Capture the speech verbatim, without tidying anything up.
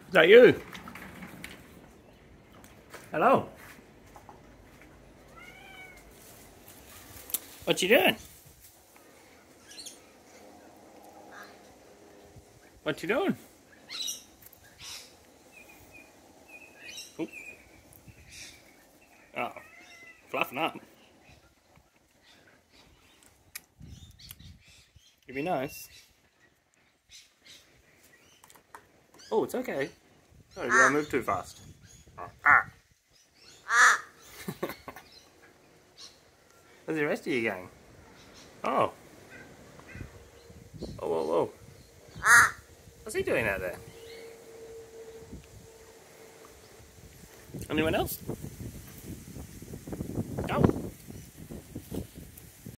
Is that you? Hello. What you doing? What you doing? Oop. Oh, fluffing up. You'd be nice. Oh, it's okay. Sorry, did I move too fast? Ah. Where's the rest of you gang? Oh. Oh, whoa, whoa. What's he doing out there? Anyone else?